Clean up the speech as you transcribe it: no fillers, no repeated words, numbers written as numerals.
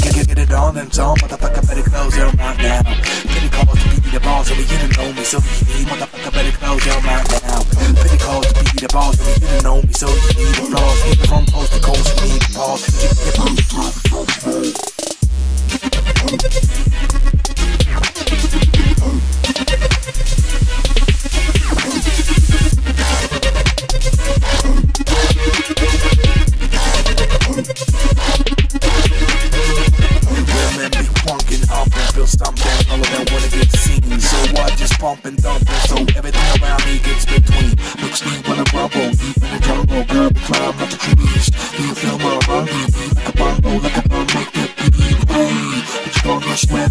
Get it on them, so motherfucker better close your mouth now. Pretty calls to be the boss, and we didn't know me, so you need motherfucker better close your mouth now. Pretty calls to be the boss, and we didn't know me, so you need the flaws. Hit it from coast to coast, you need the pause. Something, all of them wanna get seen. So I just pump and dump it, so everything around me gets between. Looks me when I rumble, deep in the jungle, girl, we climb up the trees. Do you feel my run? Like a bongo, like a bum, make that beat. Hey, what you gonna swear?